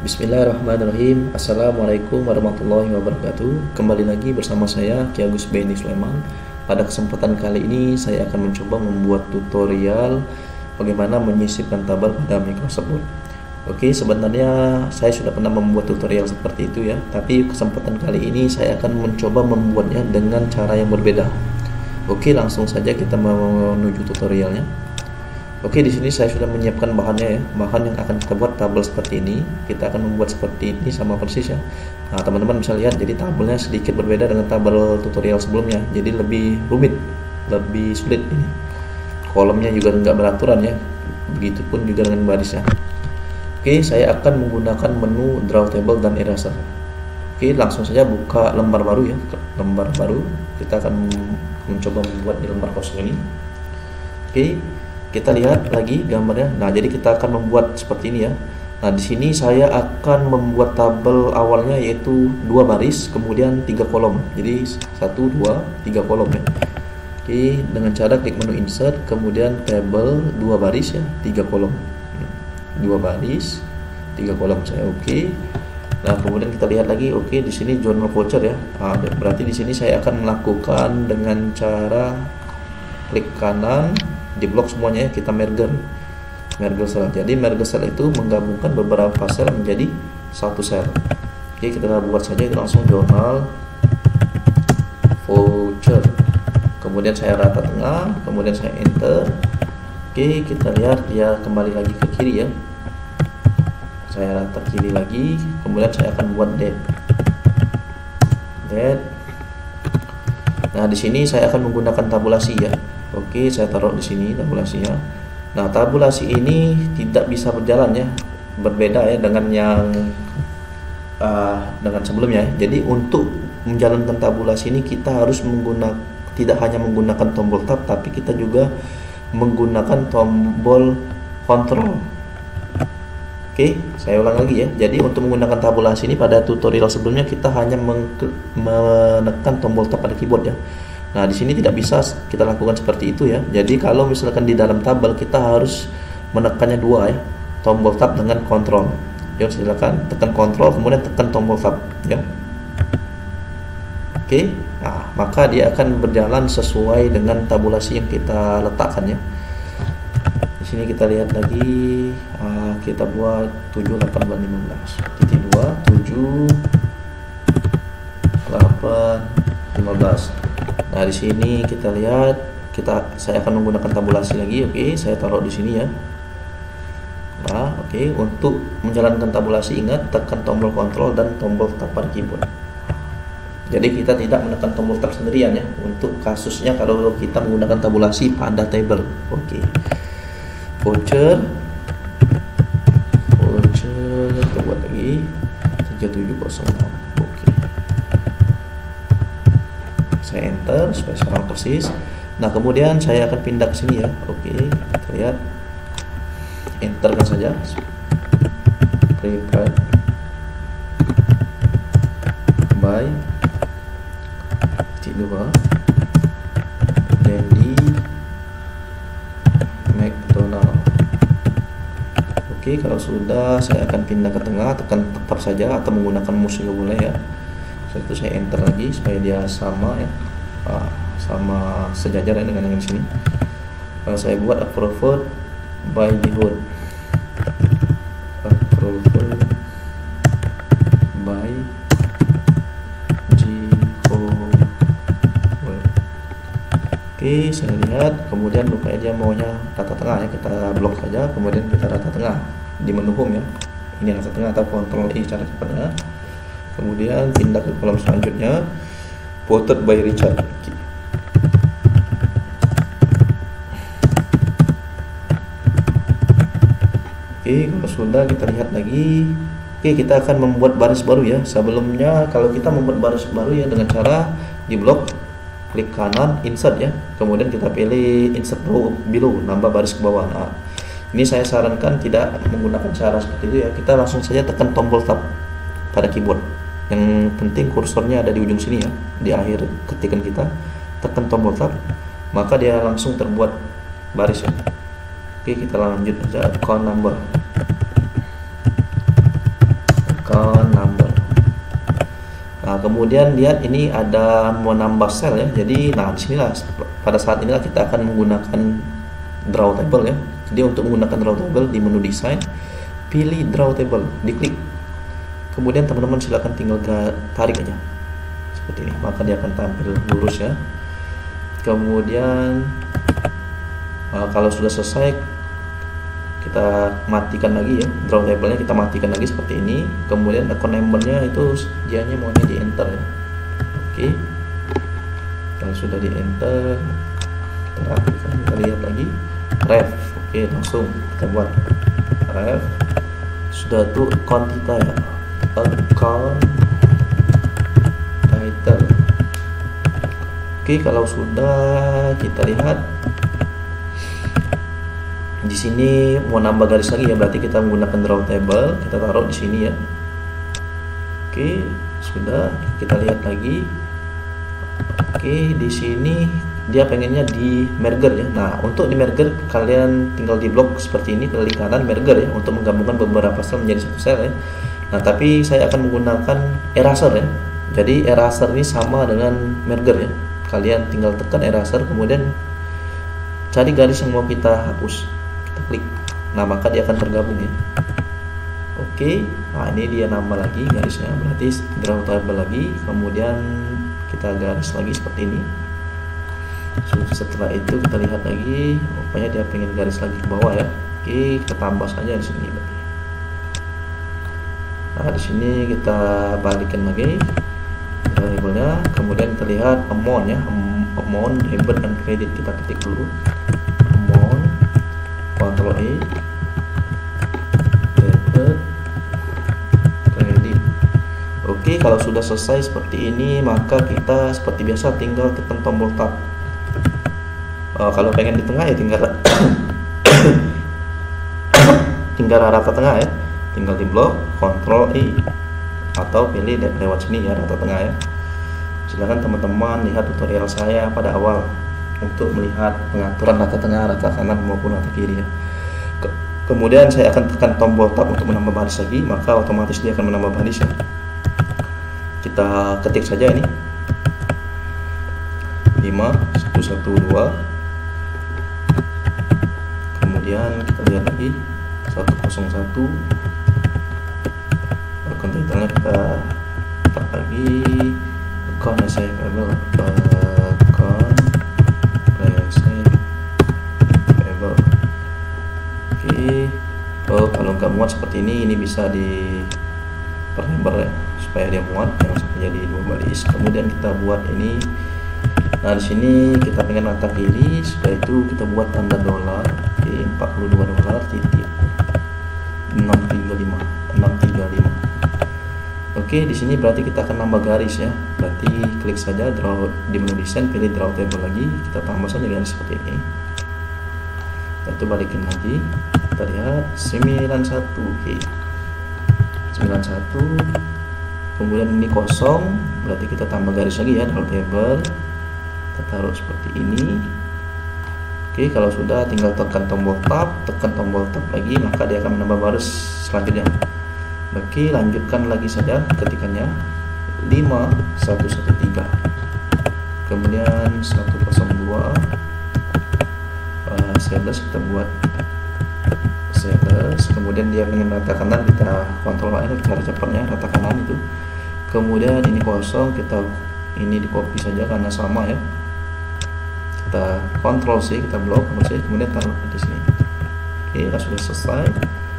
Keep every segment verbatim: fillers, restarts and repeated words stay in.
Bismillahirrahmanirrahim. Assalamualaikum warahmatullahi wabarakatuh. Kembali lagi bersama saya Ki Agus Beni Sulaiman. Pada kesempatan kali ini saya akan mencoba membuat tutorial bagaimana menyisipkan tabel pada Microsoft Word. Oke, sebenarnya saya sudah pernah membuat tutorial seperti itu ya, tapi kesempatan kali ini saya akan mencoba membuatnya dengan cara yang berbeda. Oke, langsung saja kita menuju tutorialnya. Oke, di sini saya sudah menyiapkan bahannya ya, bahan yang akan kita buat tabel seperti ini. Kita akan membuat seperti ini sama persis ya. Nah, teman-teman bisa lihat, jadi tabelnya sedikit berbeda dengan tabel tutorial sebelumnya. Jadi lebih rumit, lebih sulit ini. Kolomnya juga nggak beraturan ya. Begitupun juga dengan barisnya. Oke, saya akan menggunakan menu Draw Table dan Eraser. Oke, langsung saja buka lembar baru ya, lembar baru. Kita akan mencoba membuat di lembar kosong ini. Oke. Kita lihat lagi gambarnya. Nah, jadi kita akan membuat seperti ini ya. Nah, di sini saya akan membuat tabel awalnya yaitu dua baris, kemudian tiga kolom. Jadi satu, dua, tiga kolom ya. Oke, dengan cara klik menu Insert, kemudian Table dua baris ya, tiga kolom. Dua baris, tiga kolom saya oke. Nah, kemudian kita lihat lagi. Oke, di sini Journal Voucher ya. Nah, berarti di sini saya akan melakukan dengan cara klik kanan. Di blok semuanya ya, kita merger merger sel. Jadi merger sel itu menggabungkan beberapa sel menjadi satu sel. Oke, kita buat saja itu langsung Journal Voucher, kemudian saya rata tengah, kemudian saya enter. Oke, kita lihat dia kembali lagi ke kiri ya, saya rata kiri lagi, kemudian saya akan buat date date. Nah, di sini saya akan menggunakan tabulasi ya. Oke, saya taruh di sini tabulasinya. Nah, tabulasi ini tidak bisa berjalan ya, berbeda ya dengan yang uh, dengan sebelumnya. Jadi untuk menjalankan tabulasi ini kita harus menggunakan, tidak hanya menggunakan tombol tab, tapi kita juga menggunakan tombol kontrol. Oke, saya ulang lagi ya. Jadi untuk menggunakan tabulasi ini pada tutorial sebelumnya kita hanya menekan tombol tab pada keyboard ya. Nah, di sini tidak bisa kita lakukan seperti itu ya. Jadi kalau misalkan di dalam tabel kita harus menekannya dua ya, tombol tab dengan kontrol. Yuk, silakan tekan kontrol kemudian tekan tombol tab ya. Oke, nah maka dia akan berjalan sesuai dengan tabulasi yang kita letakkan ya. Di sini kita lihat lagi, uh, kita buat tujuh, delapan, lima belas titik dua, tujuh, delapan, lima belas. Nah, di sini kita lihat, kita saya akan menggunakan tabulasi lagi. Oke, saya taruh di sini ya. Nah, oke, untuk menjalankan tabulasi ingat tekan tombol kontrol dan tombol tab pada keyboard. Jadi kita tidak menekan tombol tab sendirian ya. Untuk kasusnya kalau kita menggunakan tabulasi pada table. Oke. Voucher. Voucher kita buat lagi tiga tujuh nol enam. Oke. Saya enter supaya sama persis. Nah, kemudian saya akan pindah ke sini ya. Oke, kita lihat, enterkan saja. Prepared by titik dua Dandy McDonald. Oke, kalau sudah saya akan pindah ke tengah, tekan tetap saja atau menggunakan mouse juga boleh ya. Setelah itu saya enter lagi supaya dia sama ya, ah, sama sejajar ya dengan yang di sini. Kalau saya buat approved by default, approved by default. Oke, saya lihat, kemudian rupanya dia maunya rata tengah ya, kita blok saja, kemudian kita rata tengah di menu home ya. Ini rata tengah atau kontrol I cara cepatnya. Kemudian pindah ke kolom selanjutnya, voted by Richard. Oke, kalau sudah kita lihat lagi. Oke, kita akan membuat baris baru ya. Sebelumnya kalau kita membuat baris baru ya dengan cara di blok, klik kanan, insert ya. Kemudian kita pilih insert row below, nambah baris ke bawah. Nah, ini saya sarankan tidak menggunakan cara seperti itu ya. Kita langsung saja tekan tombol tab pada keyboard. Yang penting kursornya ada di ujung sini ya, di akhir ketikan kita, tekan tombol tab, maka dia langsung terbuat baris ya. Oke, kita lanjut aja, account number. kemudian lihat ini ada menambah sel ya. Jadi nah disinilah pada saat inilah kita akan menggunakan draw table ya. Jadi untuk menggunakan draw table di menu desain, pilih draw table, diklik. Kemudian teman-teman silakan tinggal tarik aja seperti ini, maka dia akan tampil lurus ya. Kemudian uh, kalau sudah selesai, kita matikan lagi ya draw table-nya, kita matikan lagi seperti ini. Kemudian account number-nya itu dianya maunya di enter ya. Oke, kalau sudah di enter, kita rapikan, kita lihat lagi ref. Oke, langsung kita buat ref. Sudah tuh account kita ya, account title. Oke, kalau sudah, kita lihat di sini mau nambah garis lagi ya, berarti kita menggunakan draw table, kita taruh di sini ya. Oke, sudah, kita lihat lagi. Oke, di sini dia pengennya di merger ya. Nah, untuk di merger kalian tinggal di blok seperti ini, klik kanan merger ya, untuk menggabungkan beberapa sel menjadi satu sel ya. Nah, tapi saya akan menggunakan eraser ya. Jadi eraser ini sama dengan merger ya. Kalian tinggal tekan eraser, kemudian cari garis yang mau kita hapus, kita klik. Nah, maka dia akan tergabung ya. Oke, nah ini dia nambah lagi garisnya, berarti draw table lagi, kemudian kita garis lagi seperti ini. Setelah itu kita lihat lagi, rupanya dia pengen garis lagi ke bawah ya. Oke, kita tambah saja di sini. Nah, di sini kita balikin lagi labelnya, kemudian kita lihat amount ya, amount, debit dan kredit, kita ketik dulu amount, Ctrl E, debit, kredit. Oke, kalau sudah selesai seperti ini, maka kita seperti biasa tinggal tekan tombol tab. Uh, kalau pengen di tengah ya tinggal tinggal rata tengah ya, tinggal di blok Ctrl I atau pilih lewat sini ya, rata tengah ya. Silakan teman-teman lihat tutorial saya pada awal untuk melihat pengaturan rata tengah, rata kanan maupun rata kiri ya. Ke kemudian saya akan tekan tombol tab untuk menambah baris lagi, maka otomatis dia akan menambah baris ya. Kita ketik saja ini lima satu satu dua. Kemudian kita lihat lagi satu nol satu, account title-nya kita letak lagi account receivable, account receivable. Oke, oh kalau nggak muat seperti ini, ini bisa diperlebar ya supaya dia muat, jangan sampai jadi dua baris. Kemudian kita buat ini. Nah, di sini kita pengen rata kiri, setelah itu kita buat tanda dolar, oke, empat puluh dua dolar titik enam tiga lima enam tiga lima. Oke, di sini berarti kita akan nambah garis ya. Berarti klik saja draw di menu desain, pilih draw table lagi, kita tambah saja garis seperti ini. Setelah itu balikin lagi, kita lihat sembilan satu, oke, sembilan satu. Kemudian ini kosong, berarti kita tambah garis lagi ya, draw table. Kita taruh seperti ini. Oke, kalau sudah tinggal tekan tombol tab, tekan tombol tab lagi, maka dia akan menambah baris selanjutnya. Oke, lanjutkan lagi saja ketikannya lima satu satu tiga, kemudian satu nol dua, uh, sales kita buat sales, kemudian dia pengen rata kanan, kita kontrol ini cara cepatnya rata kanan itu. Kemudian ini kosong, kita ini di copy saja karena sama ya. Kita Ctrl C, kita blok, Ctrl C, kemudian taruh di sini. Oke, kita sudah selesai.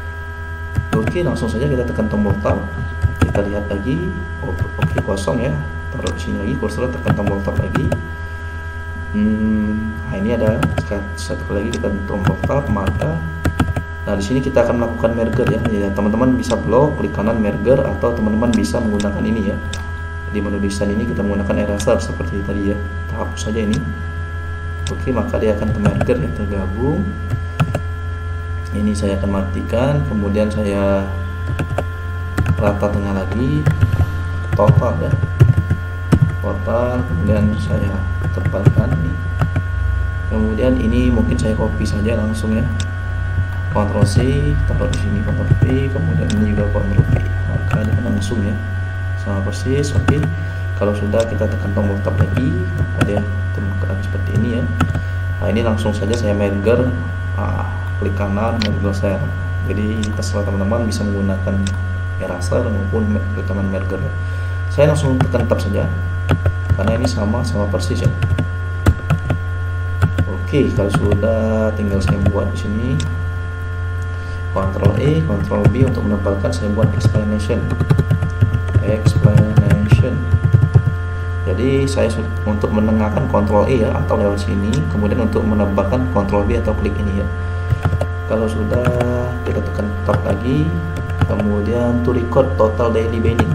Oke, langsung saja kita tekan tombol tab. Kita lihat lagi, oke kosong ya. Taruh di sini lagi, kursor tekan tombol tab lagi. Hmm, nah ini ada satu lagi, kita tombol tab, maka nah di sini kita akan melakukan merger ya. Ya, teman-teman bisa blok, klik kanan merger, atau teman-teman bisa menggunakan ini ya. Di menu desain ini kita menggunakan eraser seperti tadi ya. Kita hapus saja ini. Oke, maka dia akan merger ya, tergabung. Ini saya akan matikan, kemudian saya rata tengah lagi, total ya, total. Kemudian saya tebalkan ini. Kemudian ini mungkin saya copy saja langsung ya. Ctrl C, taruh di sini, Ctrl V, kemudian ini juga Ctrl V. Maka dia langsung ya, sama persis. Oke. Kalau sudah, kita tekan tombol tab lagi, ada temukan seperti ini ya. Nah ini langsung saja saya merger, ah, klik kanan merger saya. Jadi terserah teman-teman bisa menggunakan eraser maupun klik kanan merger. Saya langsung tekan tab saja karena ini sama sama persis ya. Oke, kalau sudah tinggal saya buat di sini Ctrl E, Ctrl B untuk menebalkan. Saya buat explanation, explanation. Jadi saya untuk menengahkan Ctrl E ya, atau lewat sini. Kemudian untuk menebalkan Ctrl B atau klik ini ya. Kalau sudah, kita tekan tab lagi. Kemudian to record total daily binding.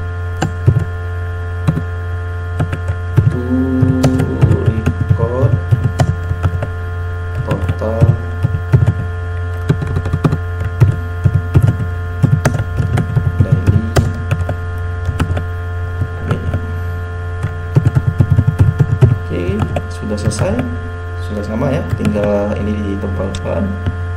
To record total daily binding. Oke, sudah selesai. Sudah sama ya, tinggal ini ditempelkan.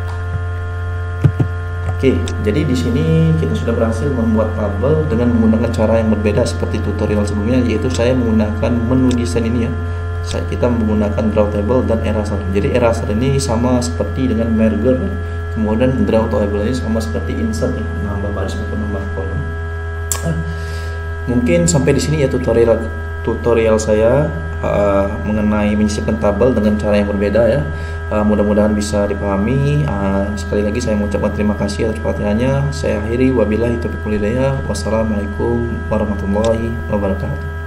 Oke, jadi di sini kita sudah berhasil membuat tabel dengan menggunakan cara yang berbeda seperti tutorial sebelumnya, yaitu saya menggunakan menu desain ini ya. Saya kita menggunakan draw table dan eraser. Jadi eraser ini sama seperti dengan merger, kemudian draw table ini sama seperti insert ya, nambah baris maupun nambah kolom. Mungkin sampai di sini ya tutorial tutorial saya uh, mengenai menyisipkan tabel dengan cara yang berbeda ya. Uh, mudah-mudahan bisa dipahami. Uh, sekali lagi saya mengucapkan terima kasih atas perhatiannya. Saya akhiri, wabillahi taufiq wal hidayah. Wassalamualaikum warahmatullahi wabarakatuh.